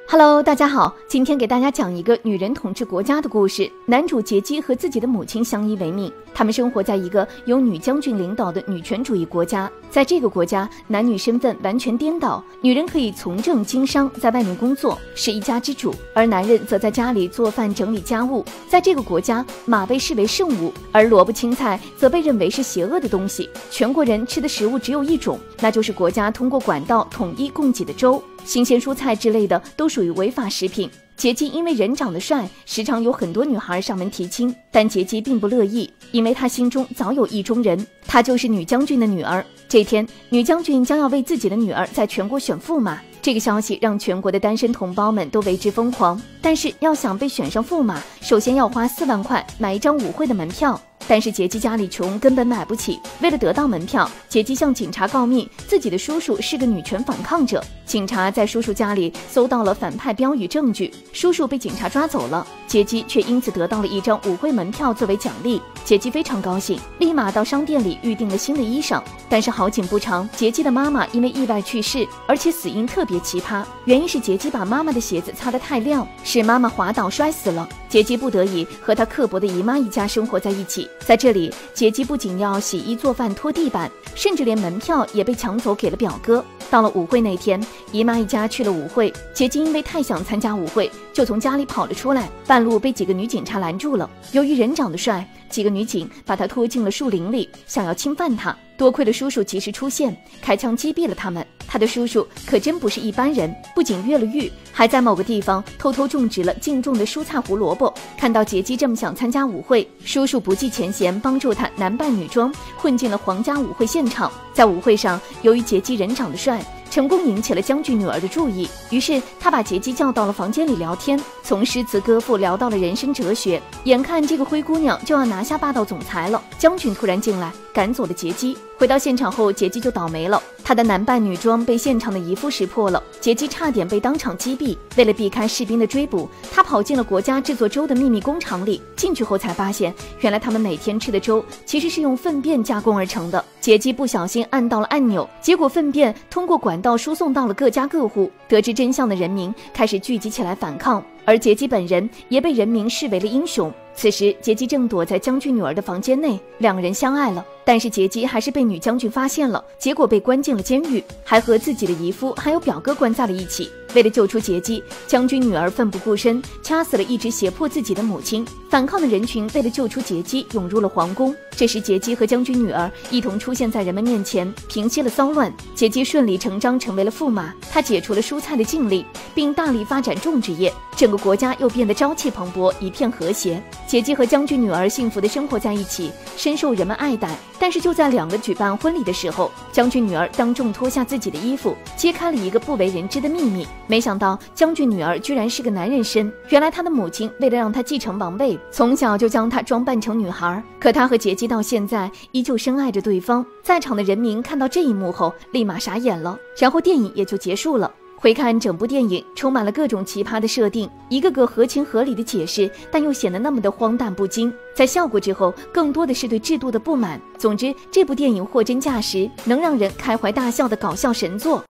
Hello， 大家好，今天给大家讲一个女人统治国家的故事。男主杰基和自己的母亲相依为命，他们生活在一个由女将军领导的女权主义国家。在这个国家，男女身份完全颠倒，女人可以从政经商，在外面工作，是一家之主，而男人则在家里做饭整理家务。在这个国家，马被视为圣物，而萝卜青菜则被认为是邪恶的东西。全国人吃的食物只有一种，那就是国家通过管道统一供给的粥。新鲜蔬菜之类的都属于违法食品。杰基因为人长得帅，时常有很多女孩上门提亲，但杰基并不乐意，因为他心中早有意中人，她就是女将军的女儿。这天，女将军将要为自己的女儿在全国选驸马，这个消息让全国的单身同胞们都为之疯狂。但是要想被选上驸马，首先要花4万块买一张舞会的门票。但是杰基家里穷，根本买不起。为了得到门票，杰基向警察告密，自己的叔叔是个女权反抗者。警察在叔叔家里搜到了反派标语证据，叔叔被警察抓走了，杰基却因此得到了一张舞会门票作为奖励。杰基非常高兴，立马到商店里预定了新的衣裳。但是好景不长，杰基的妈妈因为意外去世，而且死因特别奇葩，原因是杰基把妈妈的鞋子擦得太亮，使妈妈滑倒摔死了。杰基不得已和他刻薄的姨妈一家生活在一起。在这里，杰基不仅要洗衣做饭拖地板，甚至连门票也被抢走给了表哥。到了舞会那天，姨妈一家去了舞会，杰基因为太想参加舞会，就从家里跑了出来，半路被几个女警察拦住了。由于人长得帅，几个女警把他拖进了树林里，想要侵犯他。多亏了叔叔及时出现，开枪击毙了他们。他的叔叔可真不是一般人，不仅越了狱，还在某个地方偷偷种植了净种的蔬菜胡萝卜。看到杰基这么想参加舞会，叔叔不计前嫌，帮助他男扮女装，混进了皇家舞会现场。在舞会上，由于杰基人长得帅，成功引起了将军女儿的注意，于是他把杰基叫到了房间里聊天，从诗词歌赋聊到了人生哲学。眼看这个灰姑娘就要拿下霸道总裁了，将军突然进来，赶走了杰基。回到现场后，杰基就倒霉了，他的男扮女装被现场的姨夫识破了，杰基差点被当场击毙。为了避开士兵的追捕，他跑进了国家制作粥的秘密工厂里。进去后才发现，原来他们每天吃的粥其实是用粪便加工而成的。杰基不小心按到了按钮，结果粪便通过管道输送到了各家各户。得知真相的人民开始聚集起来反抗，而杰基本人也被人民视为了英雄。此时杰基正躲在将军女儿的房间内，两人相爱了。但是杰基还是被女将军发现了，结果被关进了监狱，还和自己的姨夫还有表哥关在了一起。为了救出杰基，将军女儿奋不顾身，掐死了一直胁迫自己的母亲。反抗的人群为了救出杰基，涌入了皇宫。这时杰基和将军女儿一同出现在人们面前，平息了骚乱。杰基顺理成章成为了驸马，他解除了蔬菜的禁令，并大力发展种植业，整个国家又变得朝气蓬勃，一片和谐。杰基和将军女儿幸福地生活在一起，深受人们爱戴。但是就在两个举办婚礼的时候，将军女儿当众脱下自己的衣服，揭开了一个不为人知的秘密。没想到将军女儿居然是个男人身，原来她的母亲为了让她继承王位，从小就将她装扮成女孩。可她和杰基到现在依旧深爱着对方。在场的人民看到这一幕后，立马傻眼了，然后电影也就结束了。回看整部电影，充满了各种奇葩的设定，一个个合情合理的解释，但又显得那么的荒诞不经。在效果之后，更多的是对制度的不满。总之，这部电影货真价实，能让人开怀大笑的搞笑神作。